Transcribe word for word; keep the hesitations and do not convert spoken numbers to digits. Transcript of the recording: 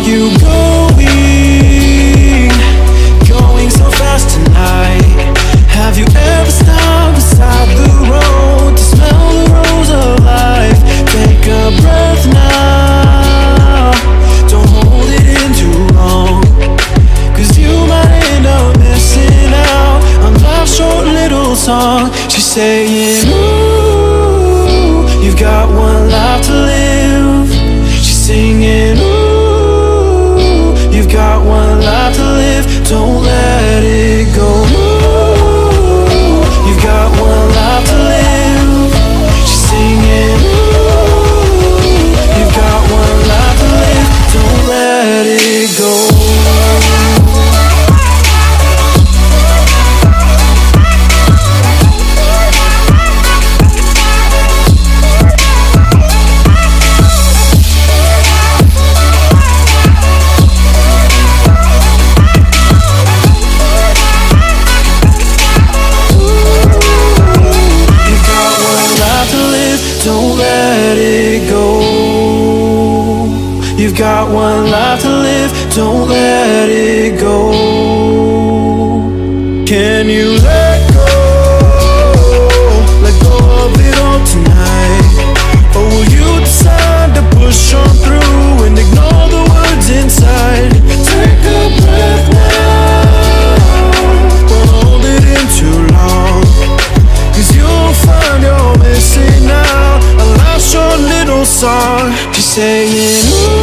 you going, going so fast tonight? Have you ever stopped beside the road to smell the rose of life? Take a breath now, don't hold it in too long, 'cause you might end up missing out on life's short little song. She's saying, ooh, you've got one life to live. She's singing, ooh, you've got one life to live. Don't let it go. Ooh, you've got one life to live. She's singing, ooh, you've got one life to live. Don't let it go. Don't let it go. You've got one life to live. Don't let it go. Can you let go? Let go of it all tonight. Or will you decide to push on through and ignore the words inside? Take a breath now, don't hold it in too long, 'cause you'll find you're missing out a life's short little song. She's saying, ooh,